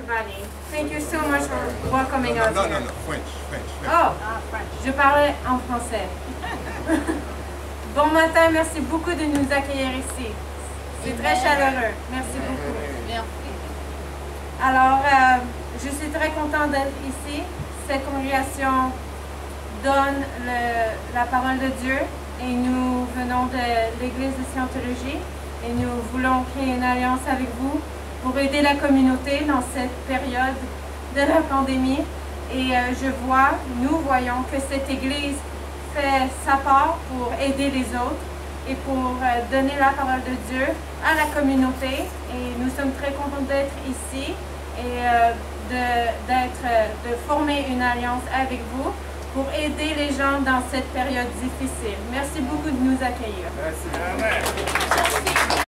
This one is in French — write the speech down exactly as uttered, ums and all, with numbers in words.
Valley. Thank you so much for welcoming No, us no, here. no, no, French, French, French. Oh, je parlais en français. Bon matin, merci beaucoup de nous accueillir ici. C'est très chaleureux. Merci beaucoup. Alors, euh, je suis très contente d'être ici. Cette congrégation donne le, la parole de Dieu et nous venons de l'Église de Scientologie et nous voulons créer une alliance avec vous pour aider la communauté dans cette période de la pandémie. Et euh, je vois, nous voyons que cette Église fait sa part pour aider les autres et pour euh, donner la parole de Dieu à la communauté. Et nous sommes très contents d'être ici et euh, de, d'être, de former une alliance avec vous pour aider les gens dans cette période difficile. Merci beaucoup de nous accueillir. Merci. Amen.